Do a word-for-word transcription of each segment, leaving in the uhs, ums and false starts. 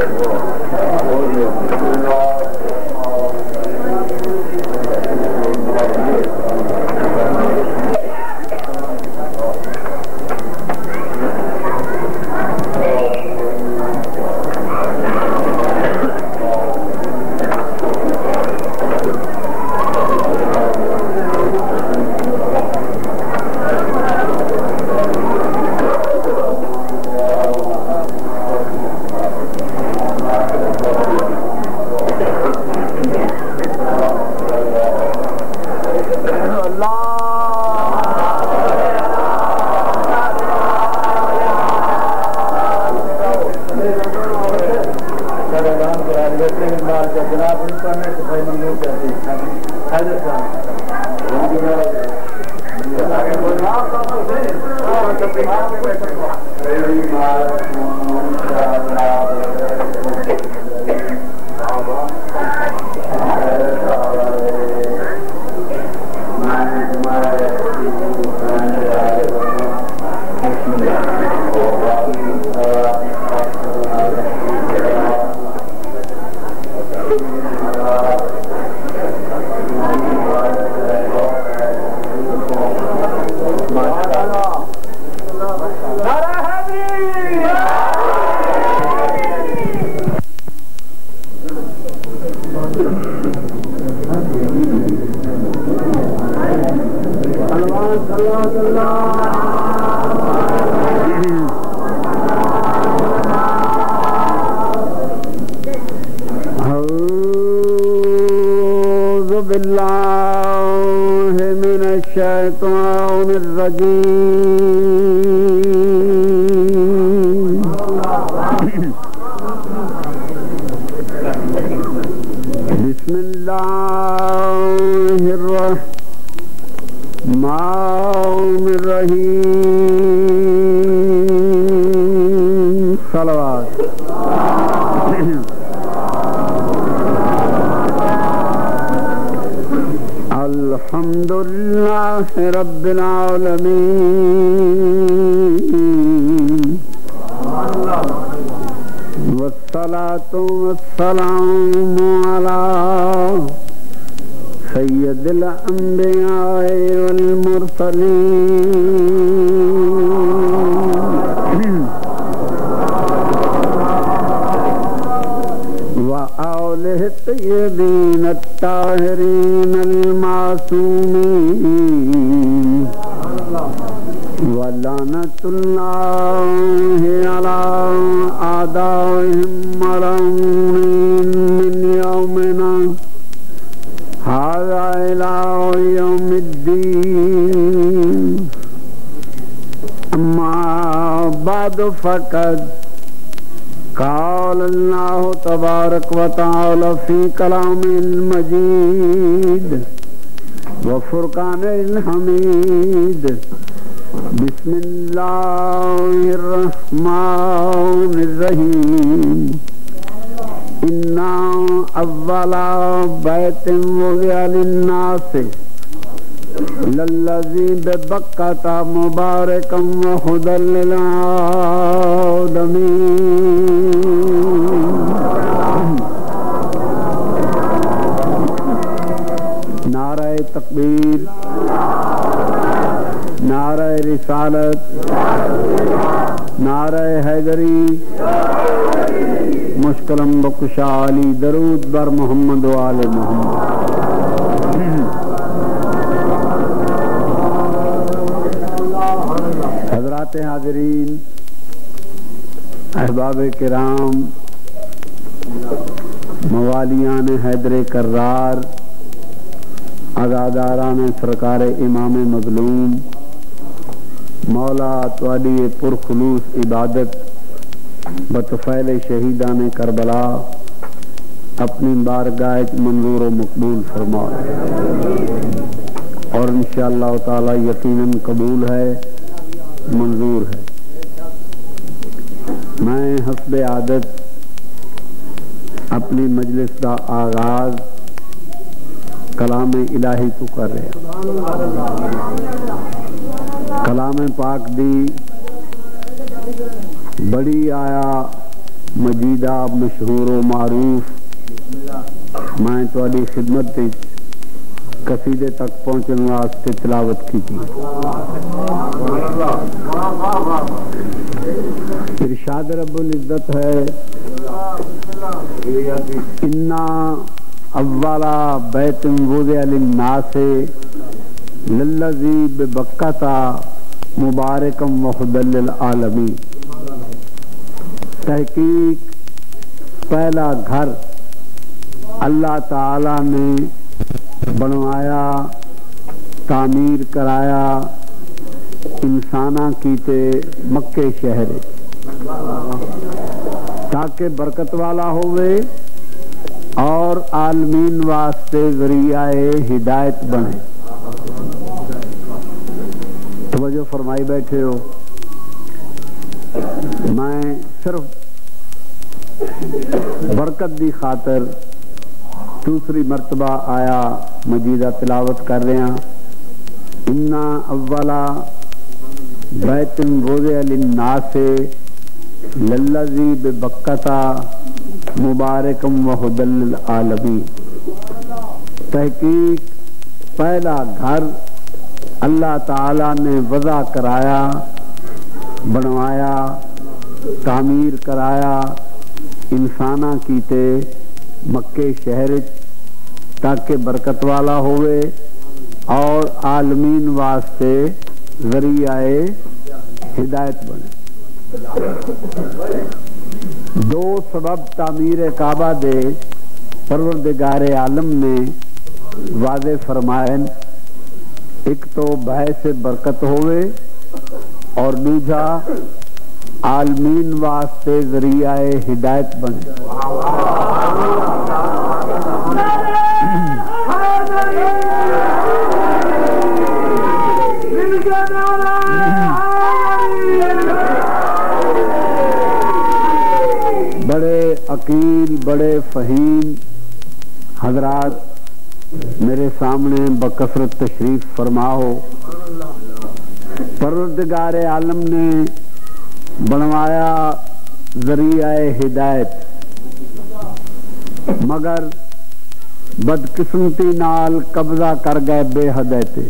فقد قال الله تبارك وتعالى في كلام المجيد وفرقان الحميد بسم الله الرحمن الرحيم إنا أول بيت وضع للناس للذي ببكة مباركا وهدى للعالمين نعرہ تکبیر، نعرہ رسالت، نعرہ حیدری، مشکلم بکشا علی، درود بر محمد و آل محمد۔ حضرات حاضرین، احباب کرام، موالیان حیدر کرار، عزاداران سرکار امام مظلوم، مولا تواڈی پرخلوص عبادت بطفیل شہیدان کربلا اپنی بارگاہ منظور و مقبول فرمائے، اور انشاءاللہ تعالی یقیناً قبول ہے، منظور ہے۔ میں حسب عادت اپنی مجلس دا آغاز کلام الہی تو کر رہے ہیں۔ کلام پاک دی بڑی آیا مجیدہ مشہور و معروف میں تواڈی خدمت وچ قصیدے تک پہنچنے واسطے تلاوت کی تھی. ارشاد رب العزت ہے انا اولا بیت وضع للناس للذی ببکۃ مبارکا وہدی للعالمین. تحقیق پہلا گھر اللہ تعالی نے بنوایا تعمیر کرایا انساناں کیتے مکے شہر تاکہ برکت والا ہوئے اور عالمین واسطے ذریعہ ہدایت بنے. توجہ فرمائی بیٹھے ہو. میں صرف برکت دی خاطر دوسری مرتبہ آیا مجیدہ تلاوت کر رہے ہیں. انا اولا بیت وضع للناس للذی ببکۃ مبارکا وہدی للعالمین. تحقیق پہلا گھر اللہ تعالی نے وضع کرایا بنوایا تعمیر کرایا انساناں کیتے مکے شہر تاکہ برکت والا ہوئے اور عالمین واسطے ذریعہ ہدایت بنے. دو سبب تعمیر کعبہ دے پروردگار عالم نے واضح فرمائے. ایک تو باعث برکت ہوئے اور دوسرا عالمین واسطے ذریعہ ہدایت بنے. بڑے عقیل بڑے فہیم حضرات میرے سامنے بکثرت تشریف فرما ہو. پروردگار عالم نے بنوایا ذریعہ ہدایت مگر بدقسمتی نال قبضہ کر گئے بے ہدایتے.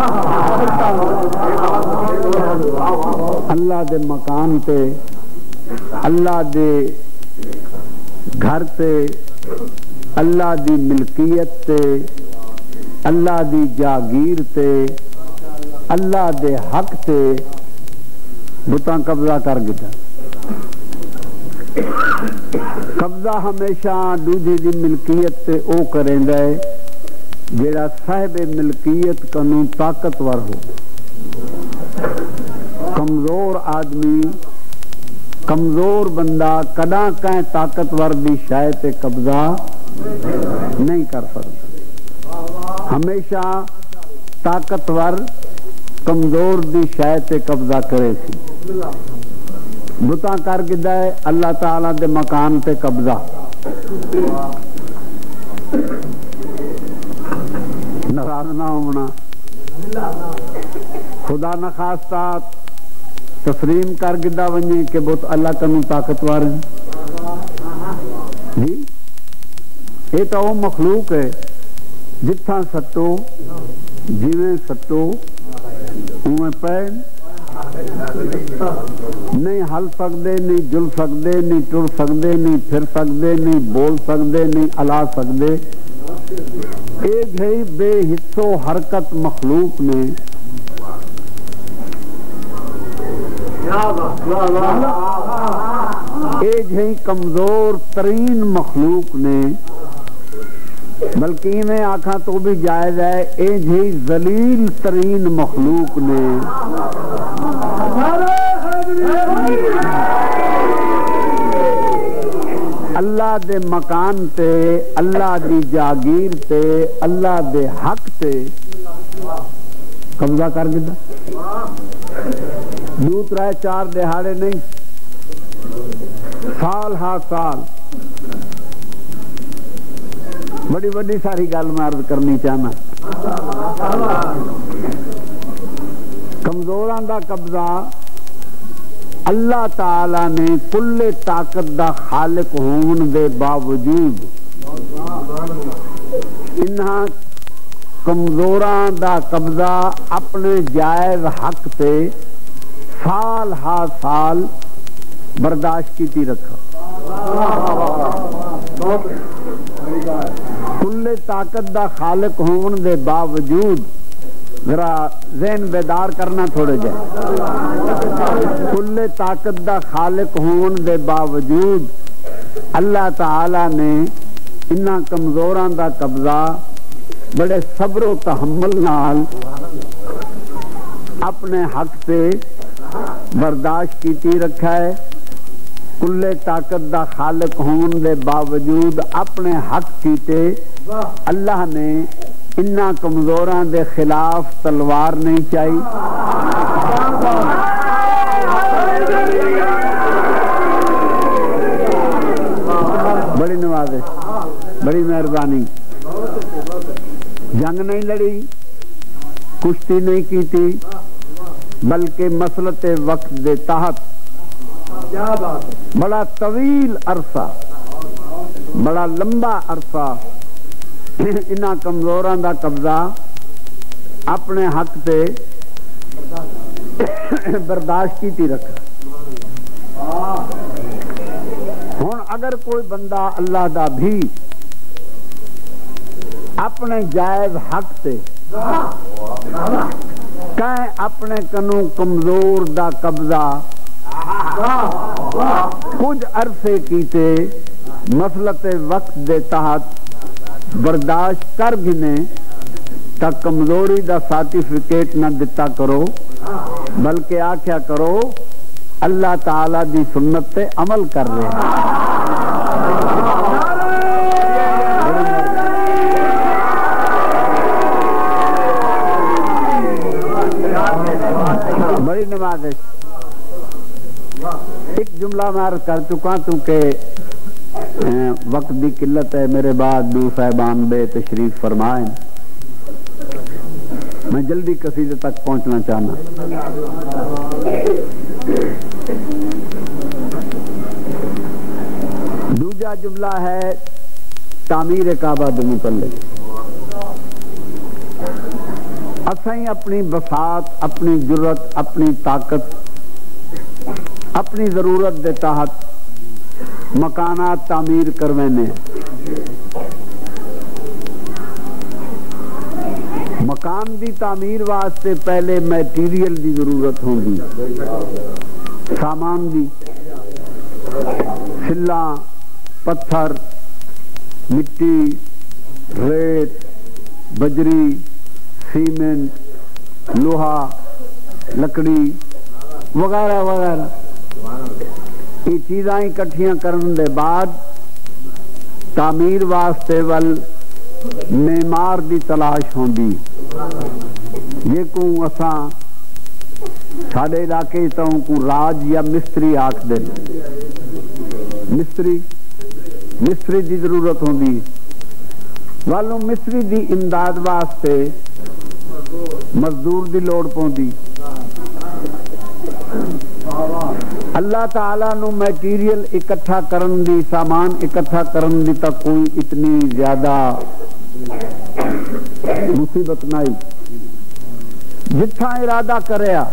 اللہ دے مکان تے اللہ دے گھر تے اللہ دی ملکیت تے اللہ دی جاگیر تے اللہ دے حق تے بتاں قبضہ کر گیا. قبضہ ہمیشہ دوجے دی ملکیت تے او کریندا ہے جیڑا صاحب ملکیت کنوں طاقتور ہو. کمزور آدمی کمزور بندہ کداں کہیں طاقتور دی شے تے قبضہ نہیں کر سکتا. ہمیشہ طاقتور کمزور دی شے تے قبضہ کرے سی. بتاں کر گدا ہے اللہ تعالی دے مکان تے قبضہ. ناراض نہ ہونا. خدا نخواستہ تسلیم کر گدا ونجے کہ بت اللہ کنوں طاقتور ہے. جی یہ تو وہ مخلوق ہے جتھاں سٹو جویں سٹو اویں پے نہیں ہل سکدے نہیں جل سکدے نہیں ٹر سکدے نہیں پھر سکدے نہیں بول سکدے نہیں الا سکدے. ایک ہے بے حص و حرکت مخلوق نے ایک ہے کمزور ترین مخلوق نے بلکہ میں آکھاں تو بھی جائز ہے ایک ہے ذلیل ترین مخلوق نے اللہ دے مکان تے اللہ دی جاگیر تے اللہ دے حق تے قبضہ کر گیا. دو ترائے چار دہاڑے نہیں سال ہا سال. بڑی بڑی ساری گل میں عرض کرنی چاہنا. کمزوراں دا قبضہ اللہ تعالی نے کل طاقت دا خالق ہون دے باوجود انہاں کمزوراں دا قبضہ اپنے جائز حق تے سال ہا سال برداشت کیتی رکھا. کل طاقت دا خالق ہون دے باوجود ذرا ذہن بیدار کرنا تھوڑے جائے. کل طاقت دا خالق ہون دے باوجود اللہ تعالی نے انہاں کمزوراں دا قبضہ بڑے صبر و تحمل نال اپنے حق سے برداشت کیتی رکھا ہے. کل طاقت دا خالق ہون دے باوجود اپنے حق کیتے اللہ نے انہاں کمزوراں دے خلاف تلوار نہیں چاہی. بڑی نوازش، بڑی مہربانی. جنگ نہیں لڑی، کشتی نہیں کیتی، بلکہ مسلط وقت دے تحت بڑا طویل عرصہ، بڑا لمبا عرصہ انہاں کمزوراں دا قبضہ اپنے حق تے برداشت کیتی رکھا. ہن اگر کوئی بندہ اللہ دا بھی اپنے جائز حق تے کہیں اپنے کنوں کمزور دا قبضہ کچھ عرصے کیتے مسلط وقت دے تحت برداشت کر گنے تا کمزوری دا سرٹیفکیٹ نہ دتا کرو، بلکہ آکھیا کرو اللہ تعالی دی سنت تے عمل کر رہے ہیں. بڑی نوازش. ایک جملہ میں عرض کر چکا تو کہ وقت دی قلت ہے، میرے بعد دو صاحبان بے تشریف فرمائیں. میں جلدی قصیدے تک پہنچنا چاہنا. دوجا جملہ ہے تعمیر کعبہ دے متعلق. اسیں اپنی وسعت، اپنی جرت، اپنی طاقت، اپنی ضرورت دے تحت مکانات تعمیر کروینے. مکان دی تعمیر واسطے پہلے میٹیریل دی ضرورت ہوگی، سامان دی، سلاں، پتھر، مٹی، ریت، بجری، سیمنٹ، لوہا، لکڑی وغیرہ وغیرہ. یہ چیزاں اکٹھیاں کرنے دے بعد تعمیر واسطے ول معمار دی تلاش ہوندی. یہ کو اساں ساڈے علاقے تو کو راج یا مستری آکھ دے. مستری مستری دی ضرورت ہوندی. والوں مستری دی امداد واسطے مزدور دی لوڑ پوندی. اللہ تعالیٰ نو میٹیریل اکٹھا کرن دی، سامان اکٹھا کرن دی تک کوئی اتنی زیادہ مصیبت نہیں. جتھا ارادہ کریا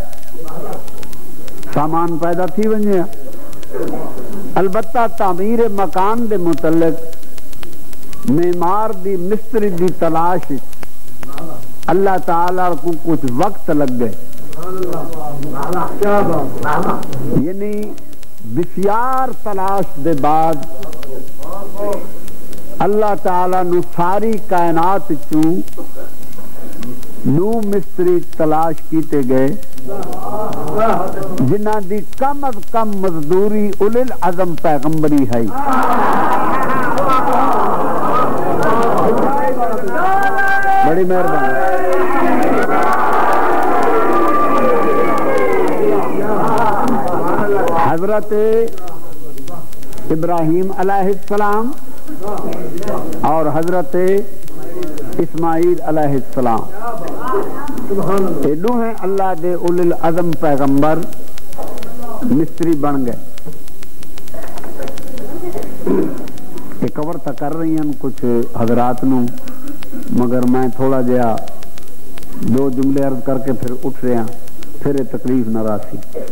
سامان پیدا تھی ونجیا. البتہ تعمیر مکان دے متعلق معمار دی، مستری دی تلاش اللہ تعالیٰ کو کچھ وقت لگ گئے. یعنی بسیار تلاش دے بعد اللہ تعالیٰ نو ساری کائنات چوں نو مستری تلاش کیتے گئے جنہ دی کم از کم مزدوری اولل العزم پیغمبری ہے. بڑی مہربانی. حضرت ابراہیم علیہ السلام اور حضرت اسماعیل علیہ السلام یہ دو ہیں اللہ دے اولل العزم پیغمبر. مستری بن گئے. یہ کور تو کر رہی ہیں کچھ حضرات نو، مگر میں تھوڑا جہا دو جملے عرض کر کے پھر اٹھ رہا، پھر یہ تکلیف نہ راسی.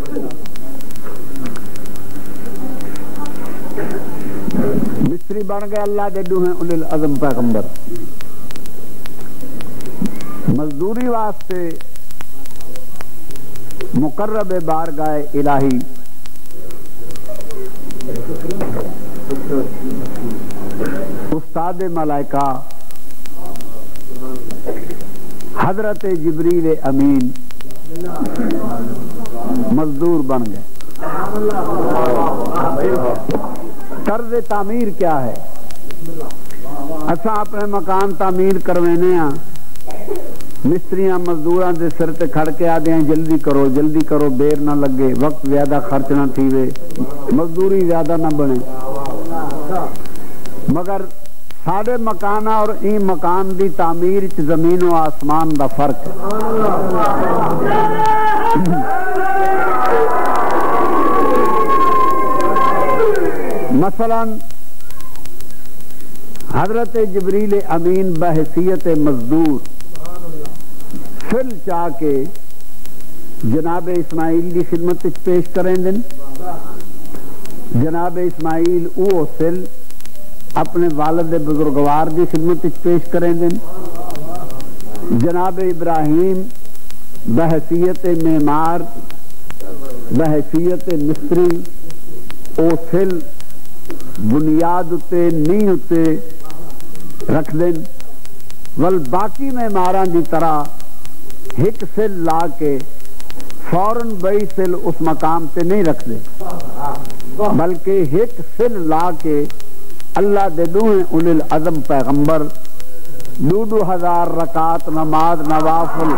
مستری بن گئے اللہ دے ڈوہیں اولل العزم پیغمبر. مزدوری واسطے مقرب بارگاہ الہی استاد ملائکہ حضرت جبریل امین مزدور بن گئے. طرز تعمیر کیا ہے؟ اچھا اپنے مکان تعمیر کروانے ہاں، مستریاں مزدوراں دے سر تے کھڑ کے آدھے ہیں جلدی کرو جلدی کرو، دیر نہ لگے، وقت زیادہ خرچ نہ تھیوے، مزدوری زیادہ نہ بنے. مگر ساڑھے مکانہ اور این مکان دی تعمیر چ زمین و آسمان دا فرق ہے. مثلا حضرت جبریل امین بحیثیت مزدور فل چاہ کے جناب اسماعیل دی خدمت پیش کریں دن. جناب اسماعیل او سل اپنے والد بزرگوار دی خدمت پیش کریں دن. جناب ابراہیم بحیثیت معمار بحیثیت مستری او سل بنیاد اتے نی اتے رکھ دن. ول باقی معماران دی طرح ایک سل لا کے فوراً بئی سل اس مقام تے نہیں رکھ دے، بلکہ ایک سل لا کے اللہ دے دوہیں اولل العزم پیغمبر دو دو ہزار رکعت نماز نوافل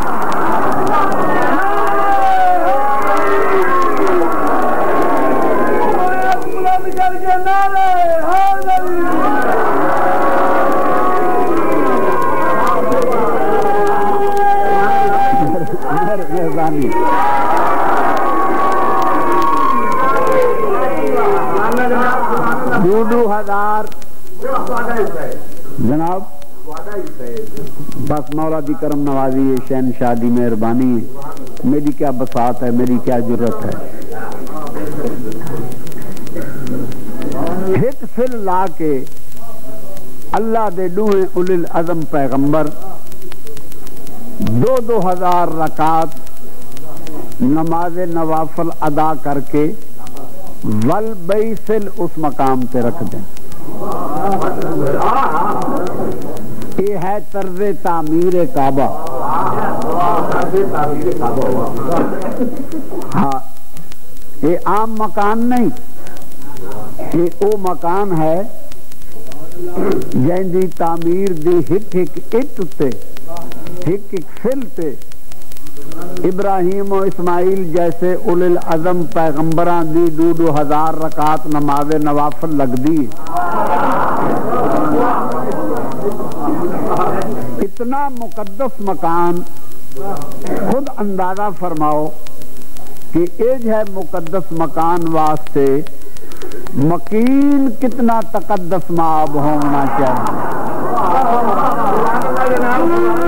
مہربانی دو دو ہزار جناب بس مولا دی کرم نوازی ہے، شہن شادی مہربانی ہے، میری کیا بساط ہے، میری کیا جرت ہے. ایک فل لا کے اللہ دے دوہیں اولل العزم پیغمبر دو دو ہزار رکعت نماز نوافل ادا کر کے ول بئی سل اس مقام تے رکھ دیں. یہ ہے طرز تعمیر کعبہ. ہاں یہ عام مکان نہیں، یہ او مکان ہے جن دی تعمیر دی ہک ہک اٹ تے ہک ہک سل تے ابراہیم و اسماعیل جیسے اولل العزم پیغمبران دی دو دو ہزار رکعت نماز نوافل لگ دی. اتنا مقدس مکان خود اندازہ فرماؤ کہ ایج ہے مقدس مکان واسطے مکین کتنا تقدس مآب ہونا چاہیے.